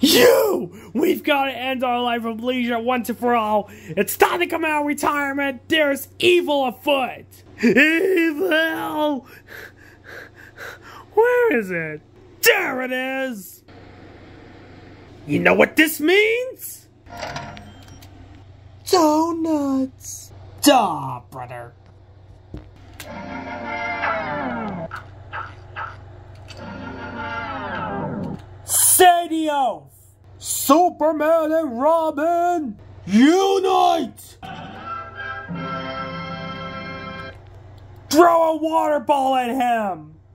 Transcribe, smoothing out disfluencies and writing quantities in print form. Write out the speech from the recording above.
We've got to end our life of leisure once and for all. It's time to come out of retirement. There's evil afoot. Evil! Where is it? There it is! You know what this means? Donuts. Duh, brother. Say the oath! Superman and Robin, unite! Throw a water ball at him!